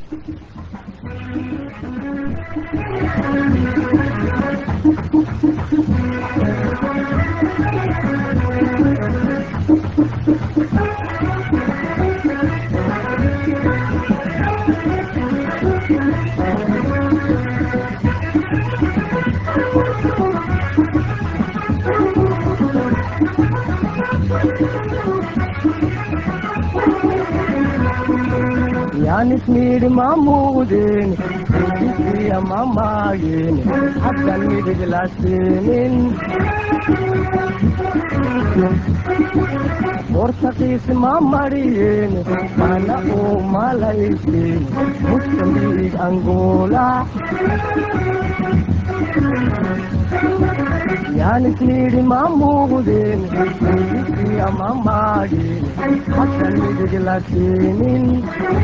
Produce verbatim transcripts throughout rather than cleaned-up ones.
يعني سمير مامودين يا ماماين حتى الميدق لاسينين ورسقيس مامارين أنا ومالايسين مستميد أنغولا يعني سمير مامودين يا ماماين حتى الميدق لاسينين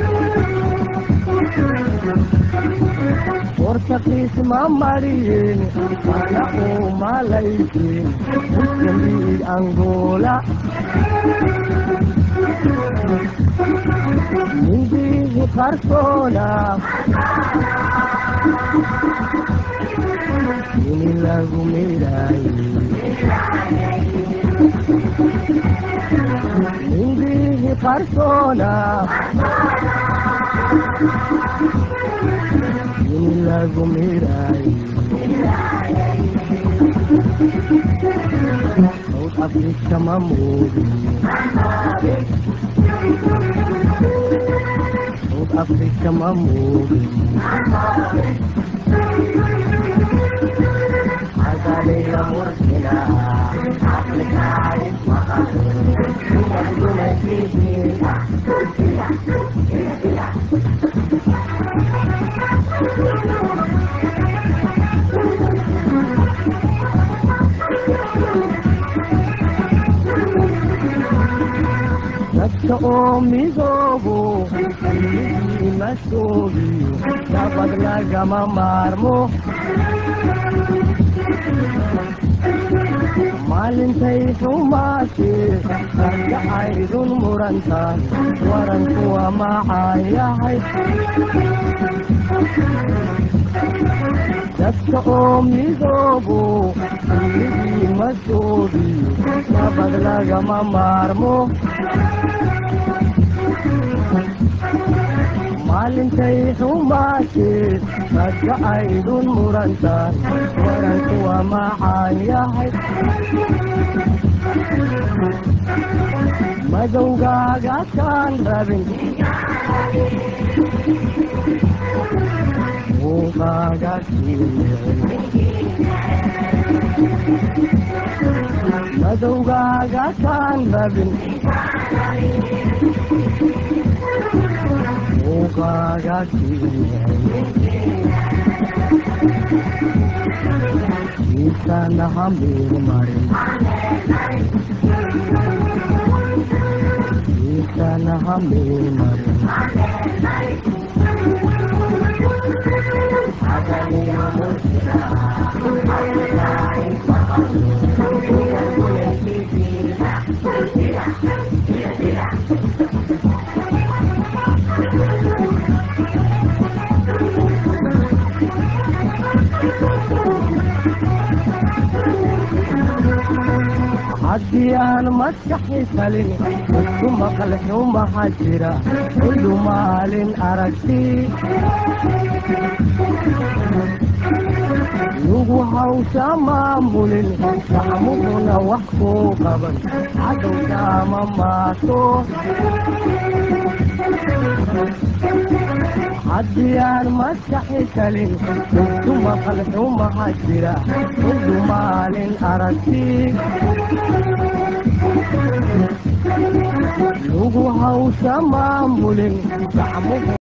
ورسقيس مامارين أنا ومالايسين مستميد أنغولا Hindi persona ini lagu mirai Hindi persona ini lagu mirai South Africa mamuri South Africa mamuri Agale amor kena Afrika is makasih Bukan dunia kita Mizobo, Masobi, dapat lagama marmo. Malin say sumasi, karga aydun murantan, waran kuwa maayahay. Dasko mizobo, Masobi, dapat lagama marmo. Malin say sumasi, karga aydun murantan, waran kuwa maayahay. Madawgaga kan rabin, mukaga kinin. Madawgaga kan rabin, mukaga kinin. Kita na hamil marin, kita na hamil marin. Ada lima musira, ada lain pakaian, bukan boleh tidak, tidak, tidak, tidak. Hadian maskahi salin, cuma kalau cuma hajira, ulu malin aragti. Nugu hausa mamulin, kamu puna waktu kaban, atau sama mato. Hadian maskahi salin, cuma kalau cuma hajira, ulu malin aragti. Nugu hausa mamulin, kamu